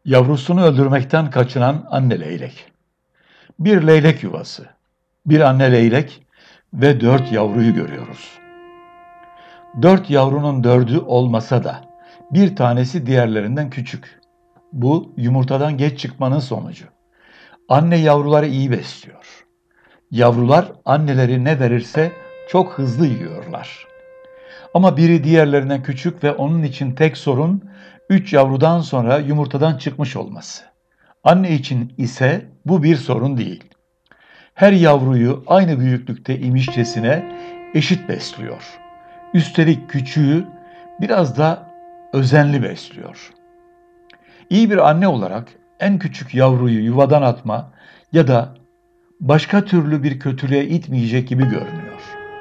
Yavrusunu öldürmekten kaçınan anne leylek. Bir leylek yuvası, bir anne leylek ve 4 yavruyu görüyoruz. 4 yavrunun 4'ü olmasa da bir tanesi diğerlerinden küçük. Bu yumurtadan geç çıkmanın sonucu. Anne yavruları iyi besliyor. Yavrular anneleri ne verirse çok hızlı yiyorlar. Ama biri diğerlerinden küçük ve onun için tek sorun 3 yavrudan sonra yumurtadan çıkmış olması. Anne için ise bu bir sorun değil. Her yavruyu aynı büyüklükte imişçesine eşit besliyor. Üstelik küçüğü biraz da özenli besliyor. İyi bir anne olarak en küçük yavruyu yuvadan atma ya da başka türlü bir kötülüğe itmeyecek gibi görünüyor.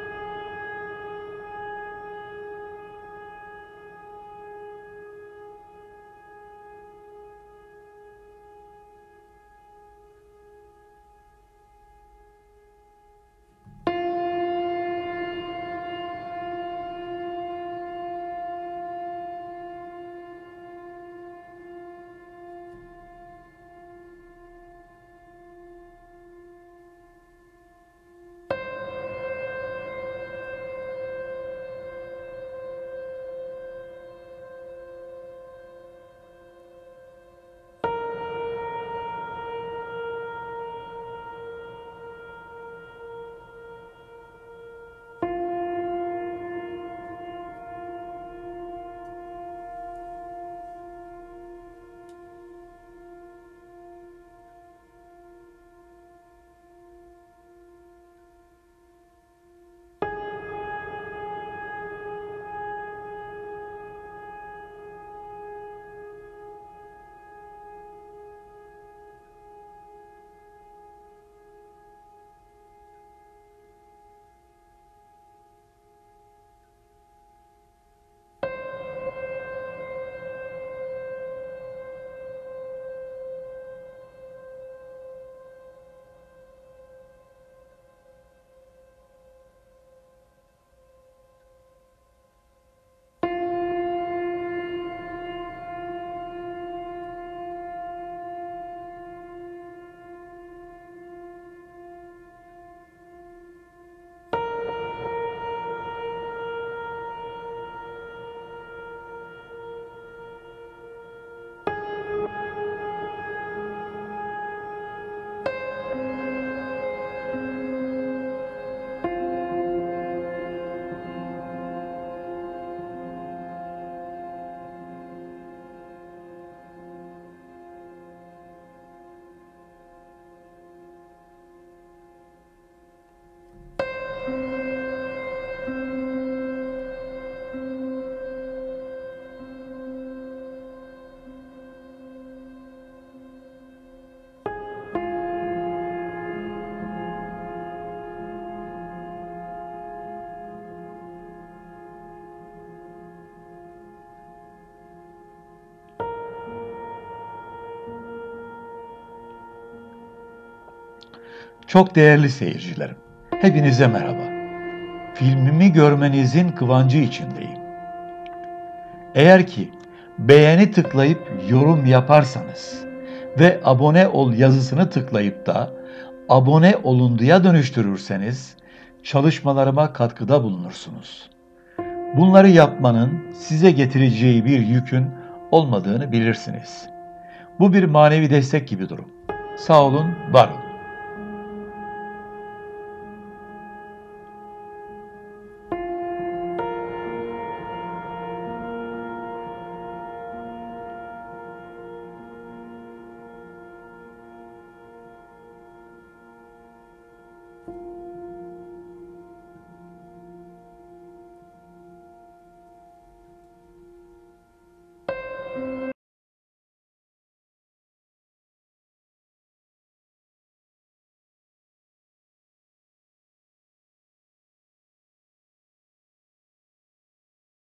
Çok değerli seyircilerim, hepinize merhaba. Filmimi görmenizin kıvancı içindeyim. Eğer ki beğeni tıklayıp yorum yaparsanız ve abone ol yazısını tıklayıp da abone olunduya dönüştürürseniz çalışmalarıma katkıda bulunursunuz. Bunları yapmanın size getireceği bir yükün olmadığını bilirsiniz. Bu bir manevi destek gibi durum. Sağ olun, var olun.